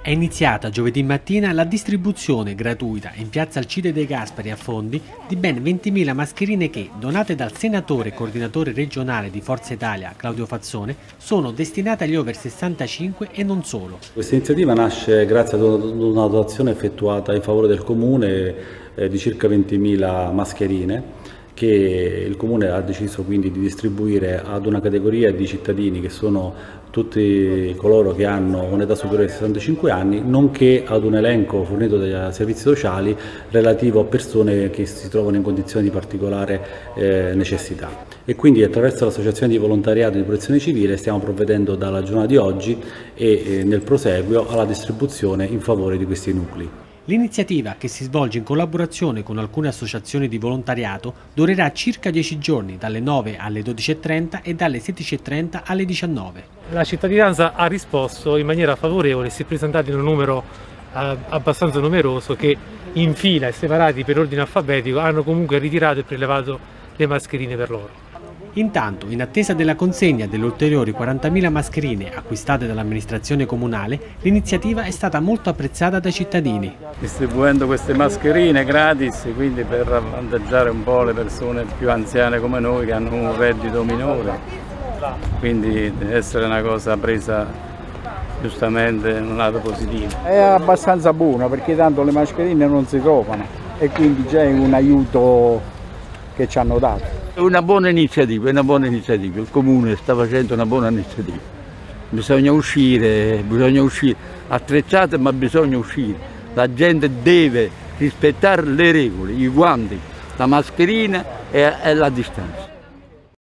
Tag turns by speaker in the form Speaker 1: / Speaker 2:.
Speaker 1: È iniziata giovedì mattina la distribuzione gratuita in piazza Alcide De Gasperi a Fondi di ben 20.000 mascherine che, donate dal senatore e coordinatore regionale di Forza Italia Claudio Fazzone, sono destinate agli over 65 e non solo.
Speaker 2: Questa iniziativa nasce grazie ad una donazione effettuata in favore del Comune di circa 20.000 mascherine che il Comune ha deciso quindi di distribuire ad una categoria di cittadini che sono tutti coloro che hanno un'età superiore ai 65 anni, nonché ad un elenco fornito dai servizi sociali relativo a persone che si trovano in condizioni di particolare necessità. E quindi attraverso l'associazione di volontariato di protezione civile stiamo provvedendo dalla giornata di oggi e nel proseguio alla distribuzione in favore di questi nuclei.
Speaker 1: L'iniziativa, che si svolge in collaborazione con alcune associazioni di volontariato, durerà circa 10 giorni, dalle 9 alle 12.30 e dalle 16.30 alle 19.
Speaker 3: La cittadinanza ha risposto in maniera favorevole, si è presentato in un numero abbastanza numeroso che in fila e separati per ordine alfabetico hanno comunque ritirato e prelevato le mascherine per loro.
Speaker 1: Intanto, in attesa della consegna delle ulteriori 40.000 mascherine acquistate dall'amministrazione comunale, l'iniziativa è stata molto apprezzata dai cittadini.
Speaker 4: Distribuendo queste mascherine gratis, quindi per avvantaggiare un po' le persone più anziane come noi che hanno un reddito minore, quindi deve essere una cosa presa giustamente in un lato positivo.
Speaker 5: È abbastanza buono perché tanto le mascherine non si trovano e quindi c'è un aiuto che ci hanno dato.
Speaker 6: È una buona iniziativa, il Comune sta facendo una buona iniziativa. Bisogna uscire, attrezzate ma bisogna uscire. La gente deve rispettare le regole, i guanti, la mascherina e la distanza.